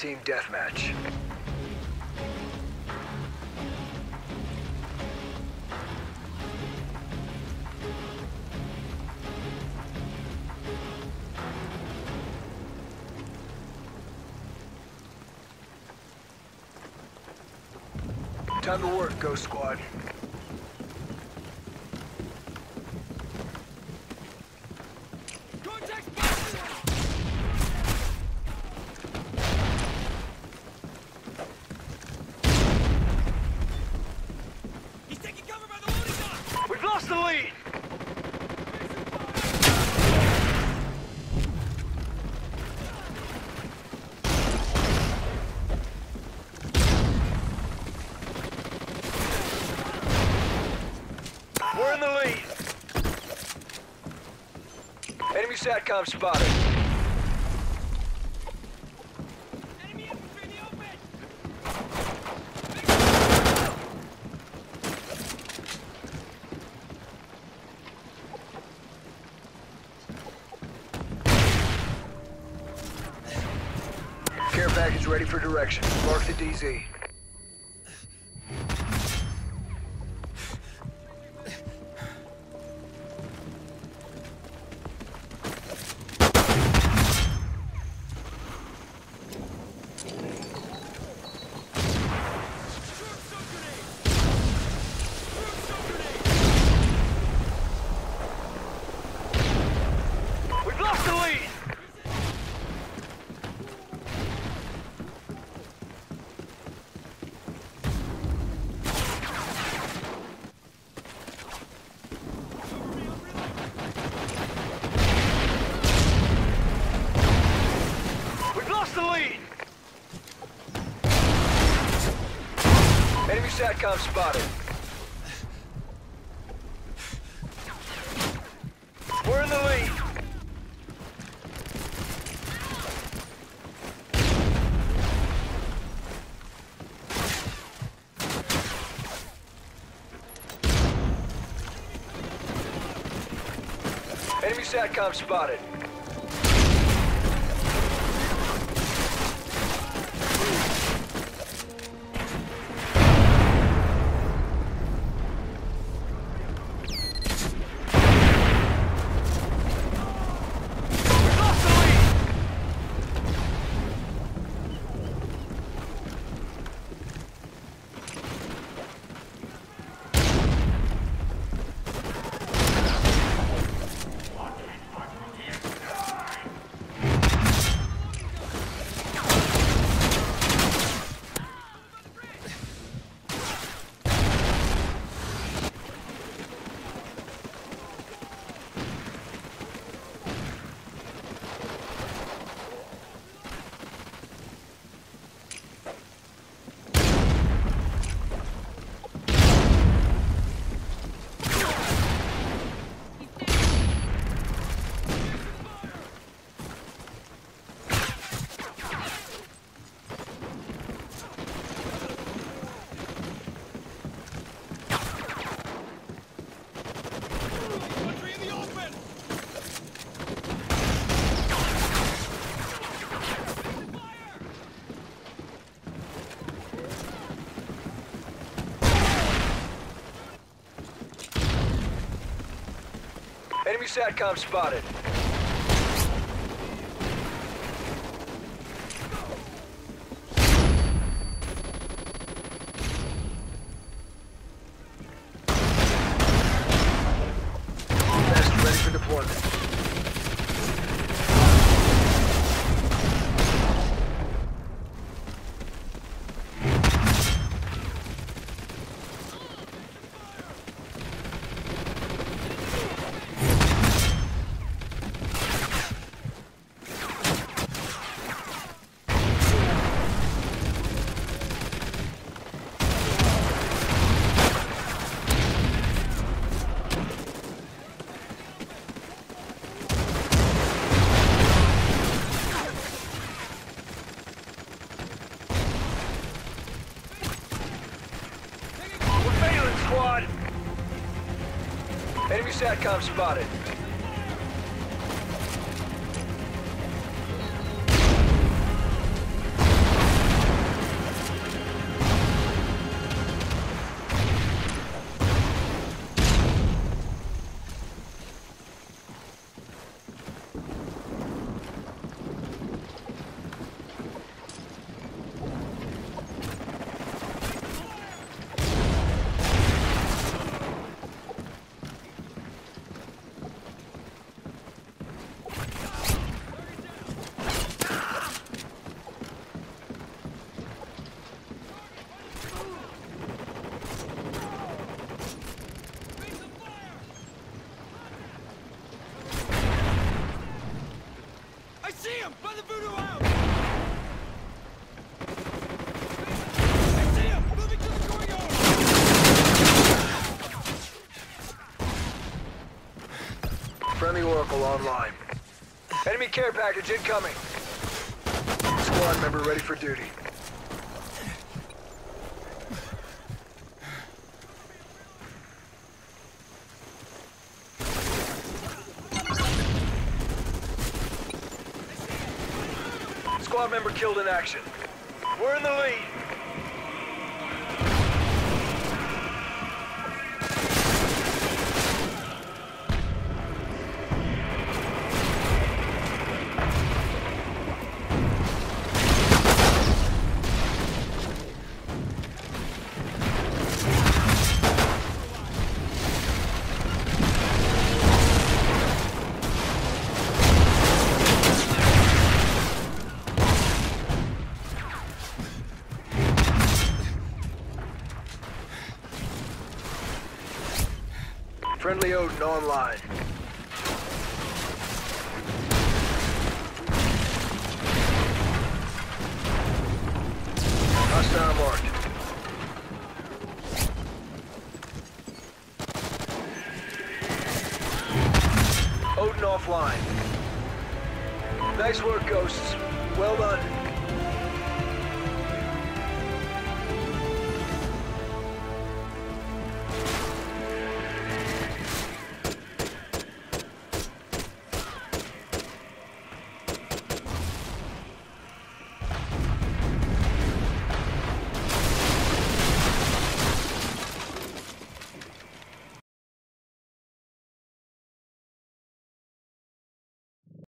Team deathmatch. Time to work, Ghost Squad. He's taking cover by the loading dock! We've lost the lead! We're in the lead! Enemy SATCOM spotted. Enemy infantry in the open! Care package ready for direction. Mark the DZ. We've lost the lead! We've lost the lead! Enemy SATCOM spotted. We're in the lead! Enemy SATCOM spotted. We've lost the lead! Infantry in the open! Enemy SATCOM spotted. Vest ready for deployment. Squad! Enemy SATCOM spotted. the voodoo out! I see him! Moving to the courtyard! Friendly Oracle online. Enemy care package incoming. Squad member ready for duty. Squad member killed in action. We're in the lead. Friendly Odin online. Hostile marked. Odin offline. Nice work, Ghosts. Well done.